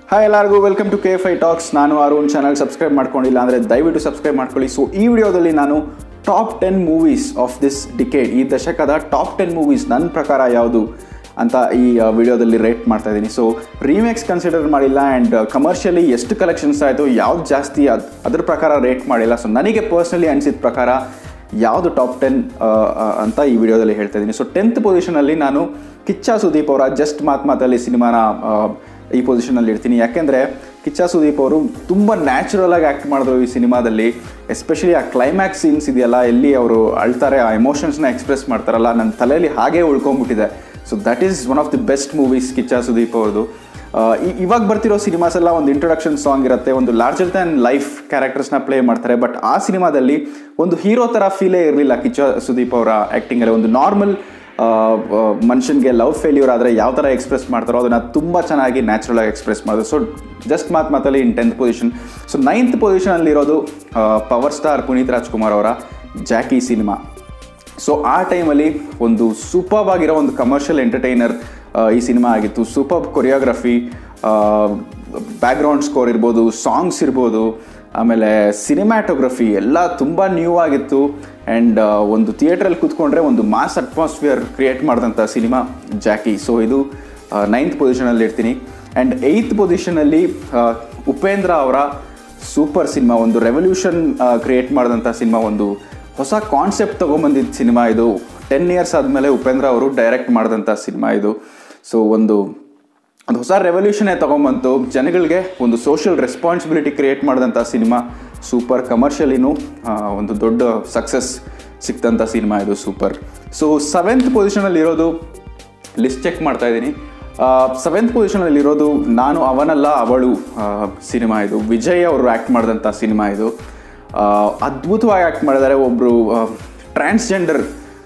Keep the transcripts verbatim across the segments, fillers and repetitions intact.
Hi ಎಲ್ಲರಿಗೂ welcome to K F I talks. ನಾನು Arun. Channel subscribe ಮಾಡ್ಕೊಂಡಿಲ್ಲ ಅಂದರೆ ದಯವಿಟ್ಟು ಸಬ್ಸ್ಕ್ರೈಬ್ ಮಾಡ್ಕೊಳ್ಳಿ. ಸೊ ಈ ವಿಡಿಯೋದಲ್ಲಿ ನಾನು top ten movies of this decade, ಈ ದಶಕದ ಟಾಪ್ ಟೆನ್ ಮೂವೀಸ್ ನನ್ನ ಪ್ರಕಾರ ಯಾವುದು ಅಂತ ಈ ವಿಡಿಯೋದಲ್ಲಿ ರೇಟ್ ಮಾಡ್ತಾ ಇದ್ದೀನಿ. ಸೊ ರೀಮೇಕ್ಸ್ ಕನ್ಸಿಡರ್ ಮಾಡಿಲ್ಲ ಆ್ಯಂಡ್ ಕಮರ್ಷಿಯಲಿ ಎಷ್ಟು ಕಲೆಕ್ಷನ್ಸ್ ಆಯಿತು, ಯಾವ್ದು ಜಾಸ್ತಿ ಅದು ಅದ್ರ ಪ್ರಕಾರ ರೇಟ್ ಮಾಡಿಲ್ಲ. ಸೊ ನನಗೆ ಪರ್ಸ್ನಲಿ ಅನಿಸಿದ ಪ್ರಕಾರ ಯಾವುದು ಟಾಪ್ ಟೆನ್ ಅಂತ ಈ ವಿಡಿಯೋದಲ್ಲಿ ಹೇಳ್ತಾ ಇದ್ದೀನಿ. ಸೊ ಟೆಂತ್ ಪೊಸಿಷನಲ್ಲಿ ನಾನು ಕಿಚ್ಚ ಸುದೀಪ್ ಅವರ ಜಸ್ಟ್ ಮಾತ್ ಮಾತಲ್ಲಿ ಸಿನಿಮಾನ ಈ ಪೊಸಿಷನಲ್ಲಿ ಇರ್ತೀನಿ. ಯಾಕೆಂದರೆ ಕಿಚ್ಚ ಸುದೀಪ್ ಅವರು ತುಂಬ ನ್ಯಾಚುರಲ್ ಆಗಿ ಆ್ಯಕ್ಟ್ ಮಾಡಿದ್ರು ಈ ಸಿನಿಮಾದಲ್ಲಿ. ಎಸ್ಪೆಷಲಿ ಆ ಕ್ಲೈಮ್ಯಾಕ್ಸ್ ಸೀನ್ಸ್ ಇದೆಯಲ್ಲ, ಎಲ್ಲಿ ಅವರು ಅಳ್ತಾರೆ, ಆ ಎಮೋಷನ್ಸ್ನ ಎಕ್ಸ್ಪ್ರೆಸ್ ಮಾಡ್ತಾರಲ್ಲ, ನನ್ನ ತಲೆಯಲ್ಲಿ ಹಾಗೇ ಉಳ್ಕೊಂಡ್ಬಿಟ್ಟಿದೆ. So that is one of the best movies Kichcha Sudeep ಅವ್ರದ್ದು. ಇವಾಗ ಬರ್ತಿರೋ ಸಿನಿಮಾಸ್ ಎಲ್ಲ ಒಂದು ಇಂಟ್ರೊಡಕ್ಷನ್ ಸಾಂಗ್ ಇರುತ್ತೆ, ಒಂದು ಲಾರ್ಜರ್ ದ್ಯಾನ್ ಲೈಫ್ ಕ್ಯಾರೆಕ್ಟರ್ಸ್ನ ಪ್ಲೇ ಮಾಡ್ತಾರೆ. ಬಟ್ ಆ ಸಿನಿಮಾದಲ್ಲಿ ಒಂದು ಹೀರೋ ಥರ ಫೀಲೇ ಇರಲಿಲ್ಲ ಕಿಚ್ಚ ಸುದೀಪ್ ಅವರ ಆ್ಯಕ್ಟಿಂಗಲ್ಲಿ. ಒಂದು ನಾರ್ಮಲ್ ಮನುಷ್ಯನಿಗೆ ಲವ್ ಫೇಲ್ಯೂರ್ ಆದರೆ ಯಾವ ಥರ ಎಕ್ಸ್ಪ್ರೆಸ್ ಮಾಡ್ತಾರೋ ಅದನ್ನು ತುಂಬ ಚೆನ್ನಾಗಿ ನ್ಯಾಚುರಲ್ ಆಗಿ ಎಕ್ಸ್ಪ್ರೆಸ್ ಮಾಡೋದು. ಸೊ ಜಸ್ಟ್ ಮಾತು ಮಾತಲ್ಲಿ in tenth position. So ninth ಪೊಸಿಷನಲ್ಲಿರೋದು ಪವರ್ ಸ್ಟಾರ್ ಪುನೀತ್ ರಾಜ್ಕುಮಾರ್ ಅವರ ಜಾಕಿ ಸಿನಿಮಾ. ಸೊ ಆ ಟೈಮಲ್ಲಿ ಒಂದು ಸೂಪರ್ಬ್ ಆಗಿರೋ ಒಂದು ಕಮರ್ಷಿಯಲ್ ಎಂಟರ್ಟೈನರ್ ಈ ಸಿನಿಮಾ ಆಗಿತ್ತು. ಸೂಪರ್ಬ್ ಕೊರಿಯೋಗ್ರಫಿ, ಬ್ಯಾಕ್ಗ್ರೌಂಡ್ ಸ್ಕೋರ್ ಇರ್ಬೋದು, ಸಾಂಗ್ಸ್ ಇರ್ಬೋದು, ಆಮೇಲೆ ಸಿನಿಮ್ಯಾಟೋಗ್ರಫಿ ಎಲ್ಲ ತುಂಬ ನ್ಯೂ ಆಗಿತ್ತು. ಆ್ಯಂಡ್ ಒಂದು ಥಿಯೇಟ್ರಲ್ಲಿ ಕೂತ್ಕೊಂಡ್ರೆ ಒಂದು ಮಾಸ್ ಅಟ್ಮಾಸ್ಫಿಯರ್ ಕ್ರಿಯೇಟ್ ಮಾಡಿದಂಥ ಸಿನಿಮಾ ಜಾಕಿ. ಸೊ ಇದು ನೈನ್ತ್ ಪೊಸಿಷನಲ್ಲಿ ಇರ್ತೀನಿ. ಆ್ಯಂಡ್ ಏಯ್ತ್ ಪೊಸಿಷನಲ್ಲಿ ಉಪೇಂದ್ರ ಅವರ ಸೂಪರ್ ಸಿನಿಮಾ, ಒಂದು ರೆವಲ್ಯೂಷನ್ ಕ್ರಿಯೇಟ್ ಮಾಡಿದಂಥ ಸಿನಿಮಾ, ಒಂದು ಹೊಸ ಕಾನ್ಸೆಪ್ಟ್ ತೊಗೊಂಬಂದಿದ್ದ ಸಿನಿಮಾ ಇದು. ಟೆನ್ ಇಯರ್ಸ್ ಆದಮೇಲೆ ಉಪೇಂದ್ರ ಅವರು ಡೈರೆಕ್ಟ್ ಮಾಡಿದಂಥ ಸಿನಿಮಾ ಇದು. ಸೊ ಒಂದು ಒಂದು ಹೊಸ ರೆವಲ್ಯೂಷನ್ನೇ ತೊಗೊಂಬಂತು, ಜನಗಳಿಗೆ ಒಂದು ಸೋಷಿಯಲ್ ರೆಸ್ಪಾನ್ಸಿಬಿಲಿಟಿ ಕ್ರಿಯೇಟ್ ಮಾಡಿದಂಥ ಸಿನಿಮಾ. ಸೂಪರ್ ಕಮರ್ಷಿಯಲಿನೂ ಒಂದು ದೊಡ್ಡ ಸಕ್ಸಸ್ ಸಿಕ್ತಂಥ ಸಿನಿಮಾ ಇದು. ಸೂಪರ್. ಸೊ ಸೆವೆಂತ್ ಪೊಸಿಷನಲ್ಲಿರೋದು ಲಿಸ್ಟ್ ಚೆಕ್ ಮಾಡ್ತಾ ಇದ್ದೀನಿ. ಸೆವೆಂತ್ ಪೊಸಿಷನಲ್ಲಿರೋದು ನಾನು ಅವನಲ್ಲ ಅವಳು ಸಿನಿಮಾ ಇದು. ವಿಜಯ್ ಅವರು ಆ್ಯಕ್ಟ್ ಮಾಡಿದಂಥ ಸಿನಿಮಾ ಇದು. ಅದ್ಭುತವಾಗಿ ಆ್ಯಕ್ಟ್ ಮಾಡಿದ್ದಾರೆ. ಒಬ್ಬರು ಟ್ರಾನ್ಸ್ಜೆಂಡರ್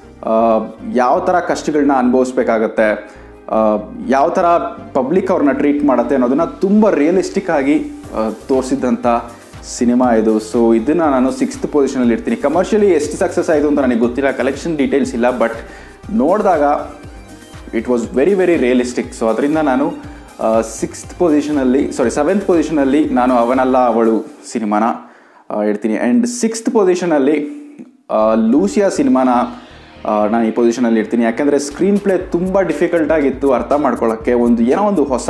ಯಾವ ಥರ ಕಷ್ಟಗಳನ್ನ ಅನುಭವಿಸ್ಬೇಕಾಗತ್ತೆ, ಯಾವ ಥರ ಪಬ್ಲಿಕ್ ಅವ್ರನ್ನ ಟ್ರೀಟ್ ಮಾಡುತ್ತೆ ಅನ್ನೋದನ್ನು ತುಂಬ ರಿಯಲಿಸ್ಟಿಕ್ ಆಗಿ ತೋರಿಸಿದ್ದಂಥ ಸಿನಿಮಾ ಇದು. ಸೊ ಇದನ್ನು ನಾನು ಸಿಕ್ಸ್ತ್ ಪೊಸಿಷನಲ್ಲಿ ಇರ್ತೀನಿ. ಕಮರ್ಷಿಯಲಿ ಎಷ್ಟು ಸಕ್ಸಸ್ ಆಯಿತು ಅಂತ ನನಗೆ ಗೊತ್ತಿಲ್ಲ, ಕಲೆಕ್ಷನ್ ಡೀಟೇಲ್ಸ್ ಇಲ್ಲ, ಬಟ್ ನೋಡಿದಾಗ it was very very realistic. So ಅದರಿಂದ ನಾನು ಸಿಕ್ಸ್ತ್ ಪೊಸಿಷನಲ್ಲಿ ಸಾರಿ ಸೆವೆಂತ್ ಪೊಸಿಷನಲ್ಲಿ ನಾನು ಅವನಲ್ಲ ಅವಳು ಸಿನಿಮಾನ ಇಡ್ತೀನಿ. ಆ್ಯಂಡ್ ಸಿಕ್ಸ್ತ್ ಪೊಸಿಷನಲ್ಲಿ ಲೂಸಿಯಾ ಸಿನಿಮಾನ ನಾನು ಈ ಪೊಸಿಷನಲ್ಲಿ ಇರ್ತೀನಿ. ಯಾಕೆಂದರೆ ಸ್ಕ್ರೀನ್ ಪ್ಲೇ ತುಂಬ ಡಿಫಿಕಲ್ಟಾಗಿತ್ತು ಅರ್ಥ ಮಾಡ್ಕೊಳ್ಳೋಕ್ಕೆ. ಒಂದು ಏನೋ ಒಂದು ಹೊಸ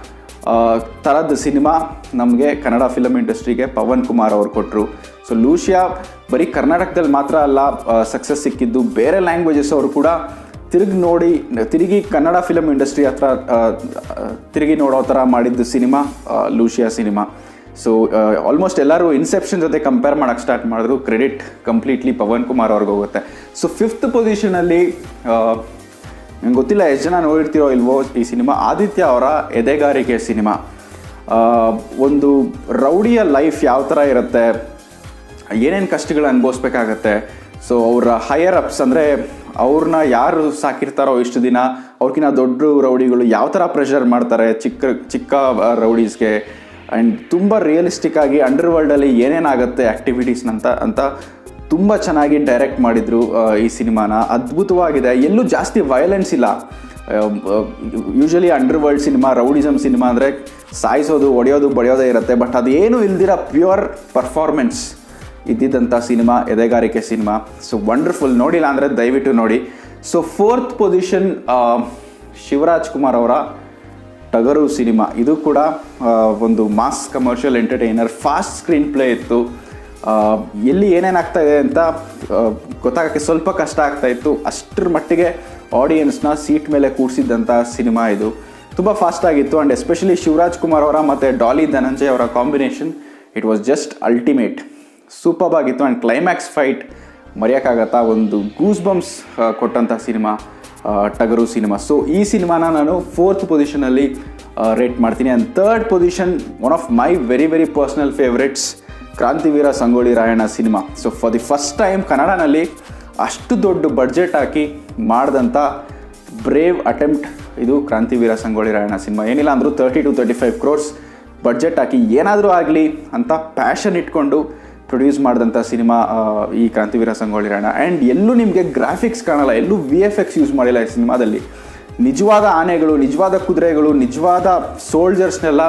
ಥರದ ಸಿನಿಮಾ ನಮಗೆ ಕನ್ನಡ ಫಿಲಮ್ ಇಂಡಸ್ಟ್ರಿಗೆ ಪವನ್ ಕುಮಾರ್ ಅವರು ಕೊಟ್ಟರು. ಸೊ ಲೂಸಿಯಾ ಬರೀ ಕರ್ನಾಟಕದಲ್ಲಿ ಮಾತ್ರ ಅಲ್ಲ ಸಕ್ಸಸ್ ಸಿಕ್ಕಿದ್ದು, ಬೇರೆ ಲ್ಯಾಂಗ್ವೇಜಸ್ ಅವರು ಕೂಡ ತಿರುಗಿ ನೋಡಿ ತಿರುಗಿ ಕನ್ನಡ ಫಿಲಮ್ ಇಂಡಸ್ಟ್ರಿ ಹತ್ರ ತಿರುಗಿ ನೋಡೋ ಥರ ಮಾಡಿದ್ದು cinema Lucia cinema. So almost ಎಲ್ಲರೂ ಇನ್ಸೆಪ್ಷನ್ ಜೊತೆ ಕಂಪೇರ್ ಮಾಡೋಕ್ಕೆ ಸ್ಟಾರ್ಟ್ ಮಾಡಿದ್ರು. ಕ್ರೆಡಿಟ್ ಕಂಪ್ಲೀಟ್ಲಿ ಪವನ್ ಕುಮಾರ್ ಅವ್ರಿಗೆ ಹೋಗುತ್ತೆ. ಸೊ ಫಿಫ್ತ್ ಪೊಸಿಷನಲ್ಲಿ ನಂಗೆ ಗೊತ್ತಿಲ್ಲ ಎಷ್ಟು ಜನ ನೋಡಿರ್ತೀರೋ ಇಲ್ವೋ ಈ ಸಿನಿಮಾ, ಆದಿತ್ಯ ಅವರ ಎದೆಗಾರಿಕೆ ಸಿನಿಮಾ. ಒಂದು ರೌಡಿಯ ಲೈಫ್ ಯಾವ ಥರ ಇರುತ್ತೆ, ಏನೇನು ಕಷ್ಟಗಳು ಅನುಭವಿಸ್ಬೇಕಾಗತ್ತೆ. ಸೊ ಅವರ ಹೈಯರ್ ಅಪ್ಸ್ ಅಂದರೆ ಅವ್ರನ್ನ ಯಾರು ಸಾಕಿರ್ತಾರೋ ಇಷ್ಟು ದಿನ, ಅವ್ರಿಗಿನ್ನ ದೊಡ್ಡ ರೌಡಿಗಳು ಯಾವ ಥರ ಪ್ರೆಷರ್ ಮಾಡ್ತಾರೆ ಚಿಕ್ಕ ಚಿಕ್ಕ ರೌಡೀಸ್ಗೆ. ಆ್ಯಂಡ್ ತುಂಬ ರಿಯಲಿಸ್ಟಿಕ್ ಆಗಿ ಅಂಡರ್ ವರ್ಲ್ಡಲ್ಲಿ ಏನೇನಾಗುತ್ತೆ ಆ್ಯಕ್ಟಿವಿಟೀಸ್ನಂತ ಅಂತ ತುಂಬ ಚೆನ್ನಾಗಿ ಡೈರೆಕ್ಟ್ ಮಾಡಿದರು ಈ ಸಿನಿಮಾನ. ಅದ್ಭುತವಾಗಿದೆ. ಎಲ್ಲೂ ಜಾಸ್ತಿ ವಯಲೆನ್ಸ್ ಇಲ್ಲ. Usually underworld cinema, rowdyism cinema ಅಂದರೆ ಸಾಯಿಸೋದು, ಒಡೆಯೋದು, ಬಡಿಯೋದೇ ಇರುತ್ತೆ. ಬಟ್ ಅದೇನು ಇಲ್ದಿರ ಪ್ಯೂರ್ ಪರ್ಫಾರ್ಮೆನ್ಸ್ ಇದ್ದಿದ್ದಂಥ cinema Edegarike cinema. So wonderful. ನೋಡಿಲ್ಲ ಅಂದರೆ ದಯವಿಟ್ಟು ನೋಡಿ. So fourth position Shivaraj Kumar ಅವರ ಟಗರು ಸಿನಿಮಾ. ಇದು ಕೂಡ ಒಂದು mass commercial entertainer, fast screenplay ಇತ್ತು. ಎಲ್ಲಿ ಏನೇನಾಗ್ತಾ ಇದೆ ಅಂತ ಗೊತ್ತಾಗೋಕ್ಕೆ ಸ್ವಲ್ಪ ಕಷ್ಟ ಆಗ್ತಾಯಿತ್ತು. ಅಷ್ಟರ ಮಟ್ಟಿಗೆ ಆಡಿಯನ್ಸ್ನ ಸೀಟ್ ಮೇಲೆ ಕೂರಿಸಿದ್ದಂಥ ಸಿನಿಮಾ ಇದು. ತುಂಬ ಫಾಸ್ಟಾಗಿತ್ತು. ಆ್ಯಂಡ್ ಎಸ್ಪೆಷಲಿ ಶಿವರಾಜ್ ಕುಮಾರ್ ಅವರ ಮತ್ತು ಡಾಲಿ ಧನಂಜಯ್ ಅವರ combination, it was just ultimate. Superb ಆಗಿತ್ತು. ಆ್ಯಂಡ್ ಕ್ಲೈಮ್ಯಾಕ್ಸ್ ಫೈಟ್ ಮರೆಯೋಕ್ಕಾಗತ್ತಾ, ಒಂದು ಗೂಸ್ ಬಂಪ್ಸ್ ಕೊಟ್ಟಂಥ ಸಿನಿಮಾ ಟಗರು ಸಿನಿಮಾ. ಸೊ ಈ ಸಿನಿಮಾನ ನಾನು ಫೋರ್ತ್ ಪೊಸಿಷನಲ್ಲಿ ರೇಟ್ ಮಾಡ್ತೀನಿ. And third position, one of my very very personal favourites, Krantiveera Sangolli Rayanna cinema. So for the first time ಕನ್ನಡನಲ್ಲಿ ಅಷ್ಟು ದೊಡ್ಡ ಬಡ್ಜೆಟ್ ಹಾಕಿ ಮಾಡಿದಂಥ ಬ್ರೇವ್ ಅಟೆಂಪ್ಟ್ ಇದು ಕ್ರಾಂತಿವೀರ ಸಂಗೊಳ್ಳಿ ರಾಯಣ್ಣ ಸಿನಿಮಾ. ಏನಿಲ್ಲ ಅಂದರೂ thirty to thirty five crores budget ಹಾಕಿ ಏನಾದರೂ ಆಗಲಿ ಅಂತ ಪ್ಯಾಷನ್ ಇಟ್ಕೊಂಡು ಪ್ರೊಡ್ಯೂಸ್ ಮಾಡಿದಂಥ ಸಿನಿಮಾ ಈ ಕ್ರಾಂತಿವೀರ ಸಂಗೊಳ್ಳಿ ರಾಯಣ್ಣ. ಆ್ಯಂಡ್ ಎಲ್ಲೂ ನಿಮಗೆ ಗ್ರಾಫಿಕ್ಸ್ ಕಾಣಲ್ಲ, ಎಲ್ಲೂ ವಿ ಎಫ್ ಎಕ್ಸ್ ಯೂಸ್ ಮಾಡಿಲ್ಲ ಈ ಸಿನಿಮಾದಲ್ಲಿ. ನಿಜವಾದ ಆನೆಗಳು, ನಿಜವಾದ ಕುದುರೆಗಳು, ನಿಜವಾದ ಸೋಲ್ಜರ್ಸ್ನೆಲ್ಲ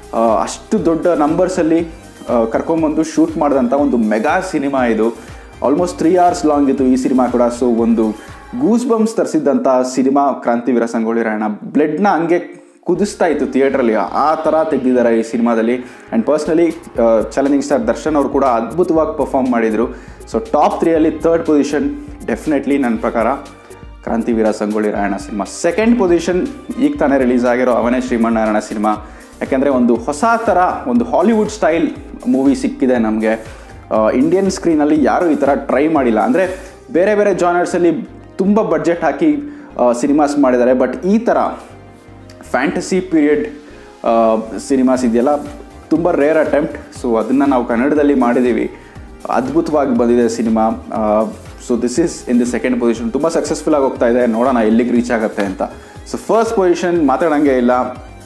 ಅಷ್ಟು ದೊಡ್ಡ ನಂಬರ್ಸಲ್ಲಿ ಕರ್ಕೊಂಬಂದು ಶೂಟ್ ಮಾಡಿದಂಥ ಒಂದು ಮೆಗಾ ಸಿನಿಮಾ ಇದು. ಆಲ್ಮೋಸ್ಟ್ ತ್ರೀ ಅವರ್ಸ್ ಲಾಂಗ್ ಇತ್ತು ಈ ಸಿನಿಮಾ ಕೂಡ. ಸೊ ಒಂದು ಗೂಸ್ ಬಂಪ್ಸ್ ತರಿಸಿದ್ದಂಥ ಸಿನಿಮಾ ಕ್ರಾಂತಿವೀರ ಸಂಗೊಳ್ಳಿ ರಾಯಣ್ಣ. ಬ್ಲಡ್ನ ಹಂಗೆ ಕುದಿಸ್ತಾ ಇತ್ತು ಥಿಯೇಟ್ರಲ್ಲಿ, ಆ ಥರ ತೆಗೆದಿದ್ದಾರೆ ಈ ಸಿನಿಮಾದಲ್ಲಿ. And personally challenging star Darshan ಅವರು ಕೂಡ ಅದ್ಭುತವಾಗಿ ಪರ್ಫಾರ್ಮ್ ಮಾಡಿದರು. ಸೊ ಟಾಪ್ ತ್ರೀಯಲ್ಲಿ ಥರ್ಡ್ ಪೊಸಿಷನ್ ಡೆಫಿನೆಟ್ಲಿ ನನ್ನ ಪ್ರಕಾರ Krantiveera Sangolli Rayanna cinema. Second position ಈಗ ತಾನೇ ರಿಲೀಸ್ ಆಗಿರೋ ಅವನೇ ಶ್ರೀಮನ್ನಾರಾಯಣ ಸಿನಿಮಾ. ಯಾಕೆಂದರೆ ಒಂದು ಹೊಸ ಥರ ಒಂದು ಹಾಲಿವುಡ್ ಸ್ಟೈಲ್ ಮೂವಿ ಸಿಕ್ಕಿದೆ ನಮಗೆ. ಇಂಡಿಯನ್ ಸ್ಕ್ರೀನಲ್ಲಿ ಯಾರೂ ಈ ಥರ ಟ್ರೈ ಮಾಡಿಲ್ಲ. ಅಂದರೆ ಬೇರೆ ಬೇರೆ ಜಾನರ್ಸಲ್ಲಿ ತುಂಬ ಬಡ್ಜೆಟ್ ಹಾಕಿ ಸಿನಿಮಾಸ್ ಮಾಡಿದ್ದಾರೆ, ಬಟ್ ಈ ಥರ ಫ್ಯಾಂಟಸಿ ಪೀರಿಯಡ್ ಸಿನಿಮಾಸ್ ಇದೆಯಲ್ಲ ತುಂಬ ರೇರ್ ಅಟೆಂಪ್ಟ್. ಸೊ ಅದನ್ನು ನಾವು ಕನ್ನಡದಲ್ಲಿ ಮಾಡಿದ್ದೀವಿ, ಅದ್ಭುತವಾಗಿ ಬಂದಿದೆ cinema. So this is in the second position. ತುಂಬ ಸಕ್ಸಸ್ಫುಲ್ಲಾಗಿ ಹೋಗ್ತಾ ಇದೆ, ನೋಡೋಣ ಎಲ್ಲಿಗೆ ರೀಚ್ ಆಗುತ್ತೆ ಅಂತ. ಸೊ ಫಸ್ಟ್ ಪೊಸಿಷನ್ ಮಾತಾಡೋಂಗೆ ಇಲ್ಲ,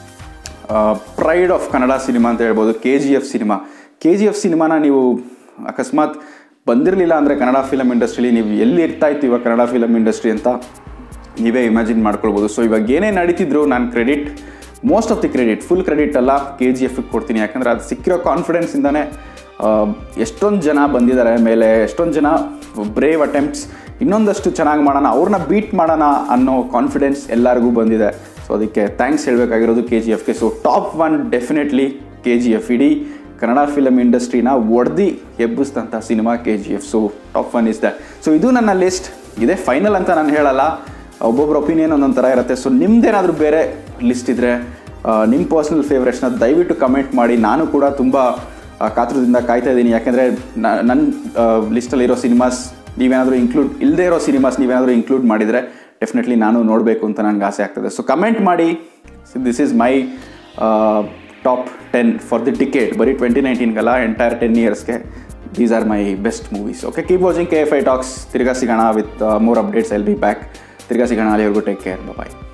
ಪ್ರೈಡ್ ಆಫ್ ಕನ್ನಡ ಸಿನಿಮಾ ಅಂತ ಹೇಳ್ಬೋದು, K G F cinema. K G F ಸಿನಿಮಾನ ನೀವು ಅಕಸ್ಮಾತ್ ಬಂದಿರಲಿಲ್ಲ ಅಂದರೆ ಕನ್ನಡ ಫಿಲಮ್ ಇಂಡಸ್ಟ್ರೀಲಿ ನೀವು ಎಲ್ಲಿ ಇರ್ತಾ ಇತ್ತು ಇವಾಗ ಕನ್ನಡ ಫಿಲಮ್ ಇಂಡಸ್ಟ್ರಿ ಅಂತ ನೀವೇ ಇಮ್ಯಾಜಿನ್ ಮಾಡ್ಕೊಳ್ಬೋದು. ಸೊ ಇವಾಗ ಏನೇ ನಡೀತಿದ್ರು ನಾನು credit, most of the credit, full credit ಅಲ್ಲ, ಕೆ ಜಿ ಎಫ್ಗೆ ಕೊಡ್ತೀನಿ. ಯಾಕಂದರೆ ಅದು ಸಿಕ್ಕಿರೋ ಕಾನ್ಫಿಡೆನ್ಸಿಂದನೇ ಎಷ್ಟೊಂದು ಜನ ಬಂದಿದ್ದಾರೆ ಮೇಲೆ, ಎಷ್ಟೊಂದು ಜನ ಬ್ರೇವ್ ಅಟೆಂಪ್ಟ್ಸ್, ಇನ್ನೊಂದಷ್ಟು ಚೆನ್ನಾಗಿ ಮಾಡೋಣ, ಅವ್ರನ್ನ ಬೀಟ್ ಮಾಡೋಣ ಅನ್ನೋ ಕಾನ್ಫಿಡೆನ್ಸ್ ಎಲ್ಲರಿಗೂ ಬಂದಿದೆ. ಸೊ ಅದಕ್ಕೆ ಥ್ಯಾಂಕ್ಸ್ ಹೇಳಬೇಕಾಗಿರೋದು ಕೆ ಜಿ ಎಫ್ಗೆ. So top one definitely K G F. ಇಡೀ ಕನ್ನಡ ಫಿಲಮ್ ಇಂಡಸ್ಟ್ರಿನ ಒಡೆದು ಎಬ್ಬಿಸಿದಂಥ cinema K G F. So top one is that. So ಇದು ನನ್ನ ಲಿಸ್ಟ್. ಇದೇ ಫೈನಲ್ ಅಂತ ನಾನು ಹೇಳಲ್ಲ, ಒಬ್ಬೊಬ್ಬರ ಒಪಿನಿಯನ್ ಒಂದೊಂದು ಥರ ಇರುತ್ತೆ. ಸೊ ನಿಮ್ದೇನಾದರೂ ಬೇರೆ ಲಿಸ್ಟ್ ಇದ್ದರೆ, ನಿಮ್ಮ ಪರ್ಸ್ನಲ್ ಫೇವ್ರೇಟ್ಸ್ನ ದಯವಿಟ್ಟು ಕಮೆಂಟ್ ಮಾಡಿ. ನಾನು ಕೂಡ ತುಂಬ ಕಾತುರದಿಂದ ಕಾಯ್ತಾ ಇದ್ದೀನಿ. ಯಾಕೆಂದರೆ ನನ್ನ ಲಿಸ್ಟಲ್ಲಿರೋ ಸಿನಿಮಾಸ್ ನೀವೇನಾದರೂ ಇನ್ಕ್ಲೂಡ್ ಇಲ್ಲದೇ ಇರೋ ಸಿನಿಮಾಸ್ ನೀವೇನಾದರೂ ಇನ್ಕ್ಲೂಡ್ ಮಾಡಿದರೆ ಡೆಫಿನೆಟ್ಲಿ ನಾನು ನೋಡಬೇಕು ಅಂತ ನನಗೆ ಆಸೆ ಆಗ್ತದೆ. ಸೊ ಕಮೆಂಟ್ ಮಾಡಿ. This is my top ten for the ticket. ಬರೀ ಟ್ವೆಂಟಿ ನೈನ್ಟೀನ್ಗಲ್ಲ, ಎಂಟೈರ್ ಟೆನ್ ಇಯರ್ಸ್ಗೆ these are my best movies. Okay, keep watching K F I talks. ತಿರ್ಗಾ ಸಿಗೋಣ with more updates. I will be back. ತಿರ್ಗಾ ಸಿಗೋಣ. ಅಲ್ಲಿವರೆಗೂ take care. ಬಾಯ್.